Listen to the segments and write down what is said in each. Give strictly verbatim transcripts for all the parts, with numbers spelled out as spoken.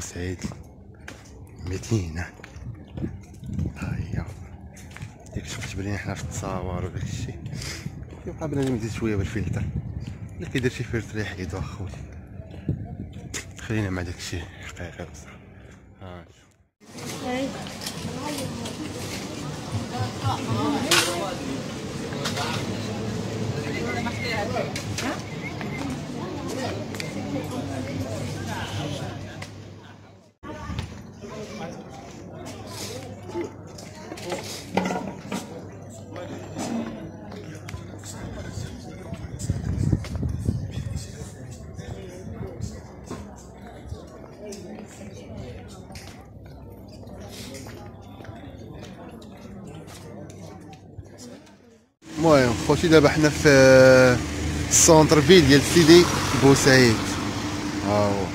بوسعيد مدينة. ها هي ديك كتبان لينا حنا في التصاور وداك الشيء. كيبقى بنادم يزيد شوية بالفلتر، إلا كيدير شي فلتر يحيدو اخوتي. خلينا مع داك الشيء حقيقي بصح. ها المهم خوتي دابا حنا في السونتر فيل ديال سيدي بوسعيد. ها هو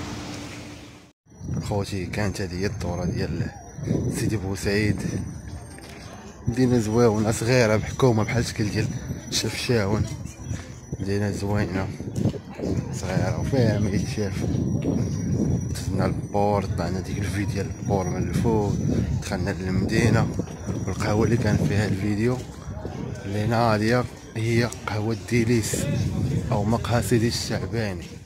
خوتي كانت هذه هي الدوره ديال سيدي بوسعيد. مدينه زويونه صغيره محكومه بحال الشكل ديال شفشاون. مدينه زوينه صغيره وفيها ما يتشاف. دزنا البور، طلعنا ديك الفيديو ديال البور من الفوق، دخلنا للمدينه. والقهوه اللي كان فيها الفيديو اللي هنا هي هي قهوه ديليس او مقهى سيدي الشعباني.